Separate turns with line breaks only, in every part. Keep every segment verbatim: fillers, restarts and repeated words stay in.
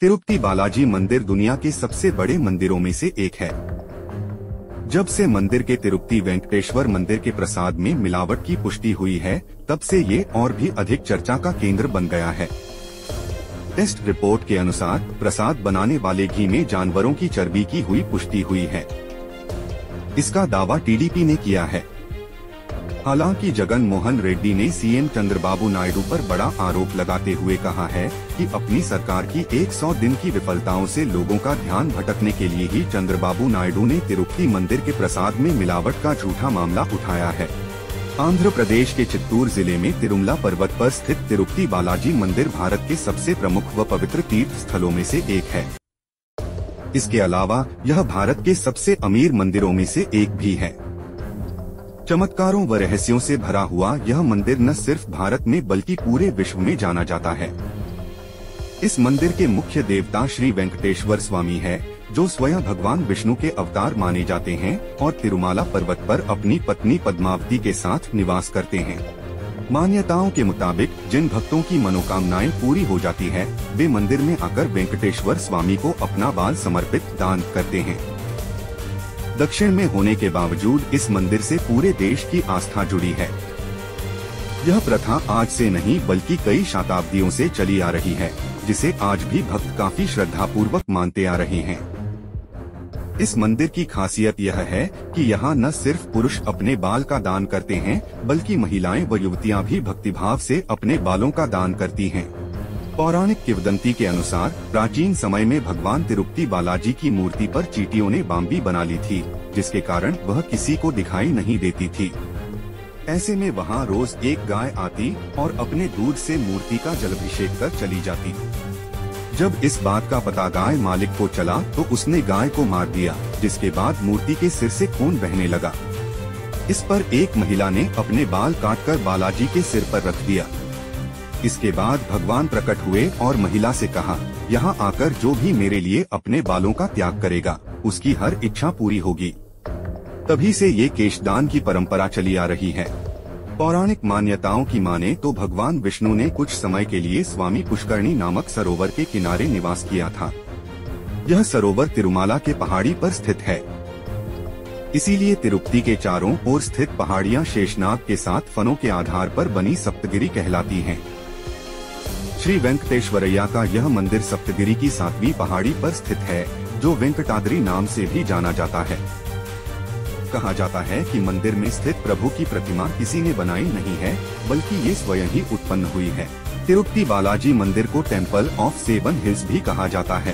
तिरुपति बालाजी मंदिर दुनिया के सबसे बड़े मंदिरों में से एक है। जब से मंदिर के तिरुपति वेंकटेश्वर मंदिर के प्रसाद में मिलावट की पुष्टि हुई है, तब से ये और भी अधिक चर्चा का केंद्र बन गया है। टेस्ट रिपोर्ट के अनुसार प्रसाद बनाने वाले घी में जानवरों की चर्बी की हुई पुष्टि हुई है। इसका दावा टीडीपी ने किया है। हालांकि जगन मोहन रेड्डी ने सीएम चंद्रबाबू नायडू पर बड़ा आरोप लगाते हुए कहा है कि अपनी सरकार की सौ दिन की विफलताओं से लोगों का ध्यान भटकने के लिए ही चंद्रबाबू नायडू ने तिरुपति मंदिर के प्रसाद में मिलावट का झूठा मामला उठाया है। आंध्र प्रदेश के चित्तूर जिले में तिरुमला पर्वत पर स्थित तिरुपति बालाजी मंदिर भारत के सबसे प्रमुख व पवित्र तीर्थ स्थलों में से एक है। इसके अलावा यह भारत के सबसे अमीर मंदिरों में से एक भी है। चमत्कारों व रहस्यों से भरा हुआ यह मंदिर न सिर्फ भारत में बल्कि पूरे विश्व में जाना जाता है। इस मंदिर के मुख्य देवता श्री वेंकटेश्वर स्वामी है, जो स्वयं भगवान विष्णु के अवतार माने जाते हैं और तिरुमाला पर्वत पर अपनी पत्नी पद्मावती के साथ निवास करते हैं। मान्यताओं के मुताबिक जिन भक्तों की मनोकामनाएं पूरी हो जाती है, वे मंदिर में आकर वेंकटेश्वर स्वामी को अपना बाल समर्पित दान करते हैं। दक्षिण में होने के बावजूद इस मंदिर से पूरे देश की आस्था जुड़ी है। यह प्रथा आज से नहीं बल्कि कई शताब्दियों से चली आ रही है, जिसे आज भी भक्त काफी श्रद्धापूर्वक मानते आ रहे हैं। इस मंदिर की खासियत यह है कि यहाँ न सिर्फ पुरुष अपने बाल का दान करते हैं, बल्कि महिलाएं व युवतियाँ भी भक्तिभाव से अपने बालों का दान करती हैं। पौराणिक किंवदंती के अनुसार प्राचीन समय में भगवान तिरुपति बालाजी की मूर्ति पर चींटियों ने बांबी बना ली थी, जिसके कारण वह किसी को दिखाई नहीं देती थी। ऐसे में वहां रोज एक गाय आती और अपने दूध से मूर्ति का जलाभिषेक कर चली जाती। जब इस बात का पता गाय मालिक को चला तो उसने गाय को मार दिया, जिसके बाद मूर्ति के सिर से खून बहने लगा। इस पर एक महिला ने अपने बाल काटकर बालाजी के सिर पर रख दिया। इसके बाद भगवान प्रकट हुए और महिला से कहा, यहाँ आकर जो भी मेरे लिए अपने बालों का त्याग करेगा, उसकी हर इच्छा पूरी होगी। तभी से ये केशदान की परंपरा चली आ रही है। पौराणिक मान्यताओं की माने तो भगवान विष्णु ने कुछ समय के लिए स्वामी पुष्करणी नामक सरोवर के किनारे निवास किया था। यह सरोवर तिरुमाला के पहाड़ी पर स्थित है। इसीलिए तिरुपति के चारों ओर स्थित पहाड़ियाँ शेषनाग के सात फनों के आधार पर बनी सप्तगिरी कहलाती हैं। श्री वेंकटेश्वरैया का यह मंदिर सप्तगिरी की सातवीं पहाड़ी पर स्थित है, जो वेंकटाद्रि नाम से भी जाना जाता है। कहा जाता है कि मंदिर में स्थित प्रभु की प्रतिमा किसी ने बनाई नहीं है, बल्कि ये स्वयं ही उत्पन्न हुई है। तिरुपति बालाजी मंदिर को टेम्पल ऑफ सेवन हिल्स भी कहा जाता है।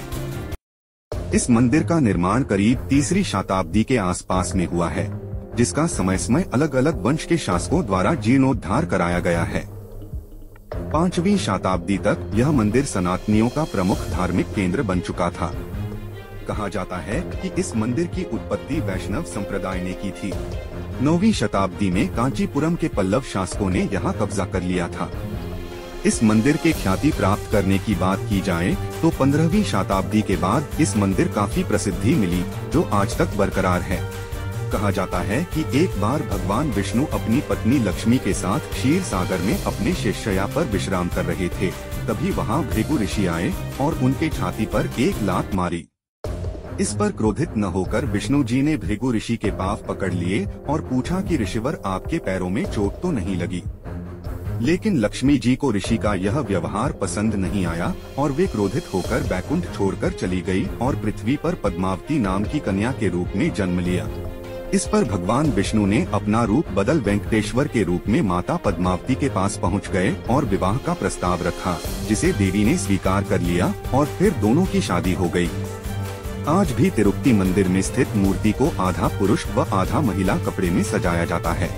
इस मंदिर का निर्माण करीब तीसरी शताब्दी के आसपास में हुआ है, जिसका समय समय अलग अलग वंश के शासकों द्वारा जीर्णोद्धार कराया गया है। पांचवी शताब्दी तक यह मंदिर सनातनियों का प्रमुख धार्मिक केंद्र बन चुका था। कहा जाता है कि इस मंदिर की उत्पत्ति वैष्णव संप्रदाय ने की थी। नौवीं शताब्दी में कांचीपुरम के पल्लव शासकों ने यहाँ कब्जा कर लिया था। इस मंदिर के ख्याति प्राप्त करने की बात की जाए तो पंद्रहवीं शताब्दी के बाद इस मंदिर काफी प्रसिद्धि मिली, जो आज तक बरकरार है। कहा जाता है कि एक बार भगवान विष्णु अपनी पत्नी लक्ष्मी के साथ क्षीर सागर में अपने शेषशय्या पर विश्राम कर रहे थे। तभी वहां भृगु ऋषि आए और उनके छाती पर एक लात मारी। इस पर क्रोधित न होकर विष्णु जी ने भृगु ऋषि के पांव पकड़ लिए और पूछा कि ऋषिवर, आपके पैरों में चोट तो नहीं लगी? लेकिन लक्ष्मी जी को ऋषि का यह व्यवहार पसंद नहीं आया और वे क्रोधित होकर बैकुंठ छोड़कर चली गई और पृथ्वी पर पद्मावती नाम की कन्या के रूप में जन्म लिया। इस पर भगवान विष्णु ने अपना रूप बदल वेंकटेश्वर के रूप में माता पद्मावती के पास पहुंच गए और विवाह का प्रस्ताव रखा, जिसे देवी ने स्वीकार कर लिया और फिर दोनों की शादी हो गई। आज भी तिरुपति मंदिर में स्थित मूर्ति को आधा पुरुष व आधा महिला कपड़े में सजाया जाता है।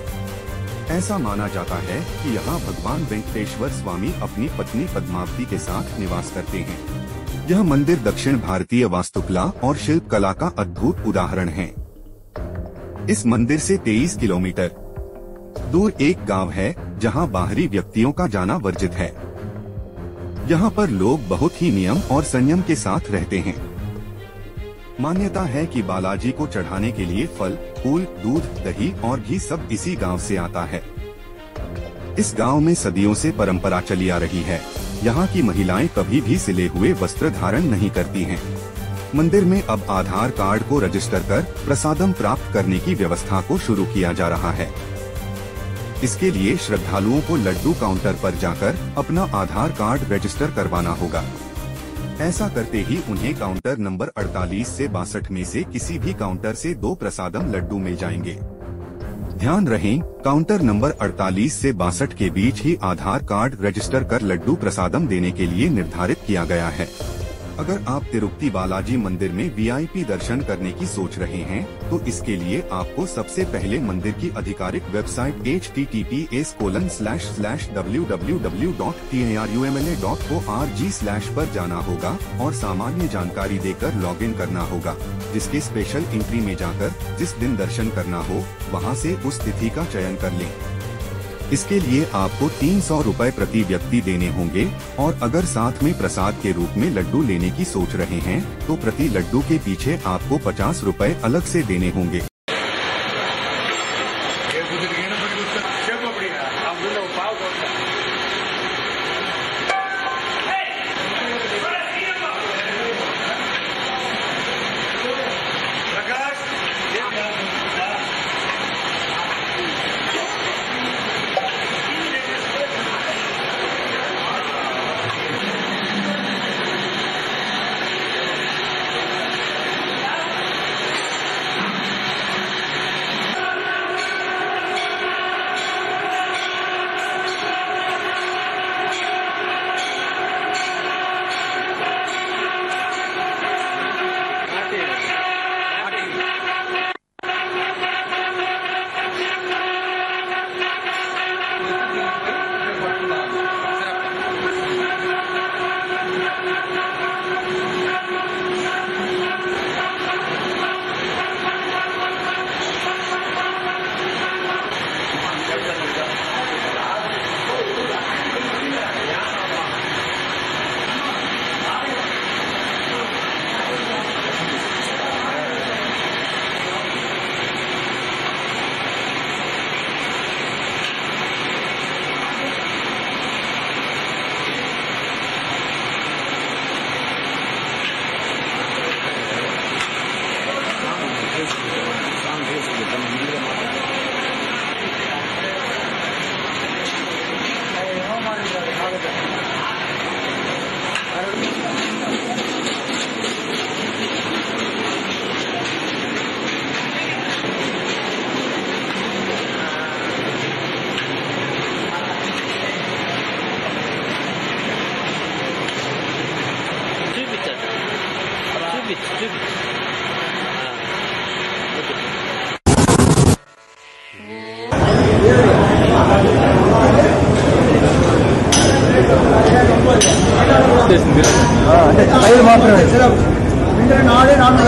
ऐसा माना जाता है कि यहाँ भगवान वेंकटेश्वर स्वामी अपनी पत्नी पद्मावती के साथ निवास करते हैं। यह मंदिर दक्षिण भारतीय वास्तुकला और शिल्प कला का अद्भुत उदाहरण है। इस मंदिर से तेईस किलोमीटर दूर एक गांव है, जहां बाहरी व्यक्तियों का जाना वर्जित है। यहां पर लोग बहुत ही नियम और संयम के साथ रहते हैं। मान्यता है कि बालाजी को चढ़ाने के लिए फल, फूल, दूध, दही और घी सब इसी गांव से आता है। इस गांव में सदियों से परंपरा चली आ रही है। यहाँ की महिलाएं कभी भी सिले हुए वस्त्र धारण नहीं करती हैं। मंदिर में अब आधार कार्ड को रजिस्टर कर प्रसादम प्राप्त करने की व्यवस्था को शुरू किया जा रहा है। इसके लिए श्रद्धालुओं को लड्डू काउंटर पर जाकर अपना आधार कार्ड रजिस्टर करवाना होगा। ऐसा करते ही उन्हें काउंटर नंबर अड़तालीस से बासठ में से किसी भी काउंटर से दो प्रसादम लड्डू मिल जाएंगे। ध्यान रहे, काउंटर नंबर अड़तालीस से बासठ के बीच ही आधार कार्ड रजिस्टर कर लड्डू प्रसादम देने के लिए निर्धारित किया गया है। अगर आप तिरुपति बालाजी मंदिर में वीआईपी दर्शन करने की सोच रहे हैं, तो इसके लिए आपको सबसे पहले मंदिर की आधिकारिक website H T T P S colon slash slash W W W dot T A R U M L A dot O R G slash पर जाना होगा और सामान्य जानकारी देकर लॉगिन करना होगा, जिसके स्पेशल एंट्री में जाकर जिस दिन दर्शन करना हो वहां से उस तिथि का चयन कर लें। इसके लिए आपको तीन सौ रुपए प्रति व्यक्ति देने होंगे और अगर साथ में प्रसाद के रूप में लड्डू लेने की सोच रहे हैं तो प्रति लड्डू के पीछे आपको पचास रुपए अलग से देने होंगे।
రైలు మాత్రమే నాడే నాలుగు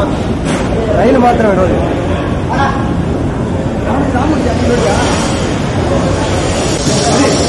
రైలు మాత్రమే రోజు రాముడు